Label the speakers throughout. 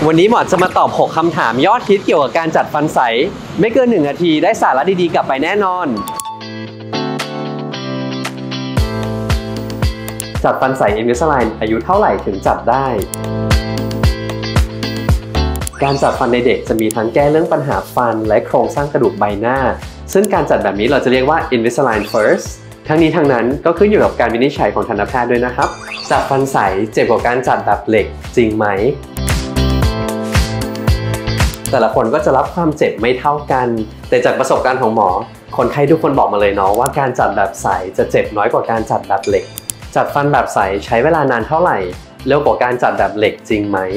Speaker 1: วันนี้หมอจะมาตอบ 6 คำถามยอดฮิตเกี่ยวกับการจัดฟันใสไม่เกิน1 นาทีได้สาระดีๆกลับไปแน่นอนจัดฟันใส Invisalign อายุเท่าไหร่ถึงจัดได้การจัดฟันในเด็กจะมีทั้งแก้เรื่องปัญหาฟันและโครงสร้างกระดูกใบหน้าซึ่งการจัดแบบนี้เราจะเรียกว่า Invisalign First ทั้งนี้ทั้งนั้นก็ขึ้นอยู่กับการวินิจฉัยของทันตแพทย์ด้วยนะครับจัดฟันใสเจ็บกว่าการจัดแบบเหล็กจริงไหมแต่ละคนก็จะรับความเจ็บไม่เท่ากันแต่จากประสบการณ์ของหมอคนไข้ทุกคนบอกมาเลยเนาะว่าการจัดแบบใสจะเจ็บน้อยกว่าการจัดแบบเหล็กจัดฟันแบบใสใช้เวลานานเท่าไหร่เร็วกว่าการจัดแบบเหล็กจริงไหม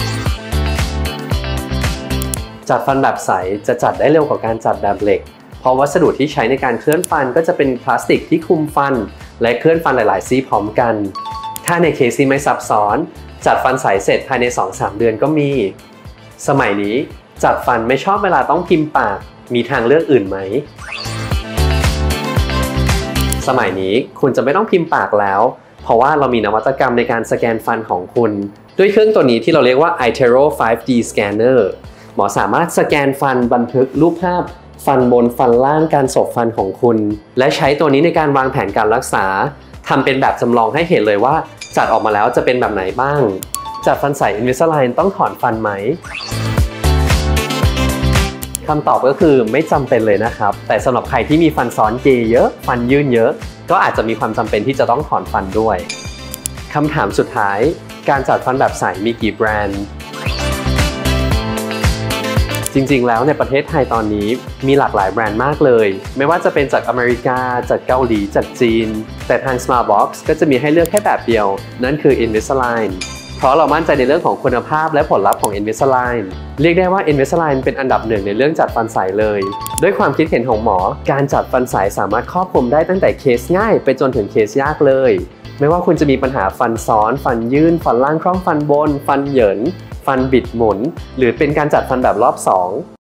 Speaker 1: จัดฟันแบบใสจะจัดได้เร็วกว่าการจัดแบบเหล็กเพราะวัสดุที่ใช้ในการเคลื่อนฟันก็จะเป็นพลาสติกที่คลุมฟันและเคลื่อนฟันหลายๆซี่พร้อมกันถ้าในเคสที่ไม่ซับซ้อนจัดฟันใสเสร็จภายใน 2-3 เดือนก็มีสมัยนี้จัดฟันไม่ชอบเวลาต้องพิมพ์ปากมีทางเลือกอื่นไหมสมัยนี้คุณจะไม่ต้องพิมพ์ปากแล้วเพราะว่าเรามีนวัตกรรมในการสแกนฟันของคุณด้วยเครื่องตัวนี้ที่เราเรียกว่า iTero 5D Scanner หมอสามารถสแกนฟันบันทึกรูปภาพฟันบนฟันล่างการสบฟันของคุณและใช้ตัวนี้ในการวางแผนการรักษาทำเป็นแบบจำลองให้เห็นเลยว่าจัดออกมาแล้วจะเป็นแบบไหนบ้างจัดฟันใส Invisalign ต้องถอนฟันไหมคำตอบก็คือไม่จำเป็นเลยนะครับแต่สำหรับใครที่มีฟันซ้อนเกยเยอะฟันยื่นเยอะก็อาจจะมีความจำเป็นที่จะต้องถอนฟันด้วยคำถามสุดท้ายการจัดฟันแบบใสมีกี่แบรนด์จริงๆแล้วในประเทศไทยตอนนี้มีหลากหลายแบรนด์มากเลยไม่ว่าจะเป็นจากอเมริกาจากเกาหลีจากจีนแต่ทาง Smartbox ก็จะมีให้เลือกแค่แบบเดียวนั่นคือ Invisalign เพราะเรามั่นใจในเรื่องของคุณภาพและผลลัพธ์ของ Invisalign เรียกได้ว่า Invisalign เป็นอันดับหนึ่งในเรื่องจัดฟันใสเลยด้วยความคิดเห็นของหมอการจัดฟันใสสามารถครอบคลุมได้ตั้งแต่เคสง่ายไปจนถึงเคสยากเลยไม่ว่าคุณจะมีปัญหาฟันซ้อนฟันยื่นฟันล่างคร่อมฟันบนฟันเหยินฟันบิดหมุนหรือเป็นการจัดฟันแบบรอบ2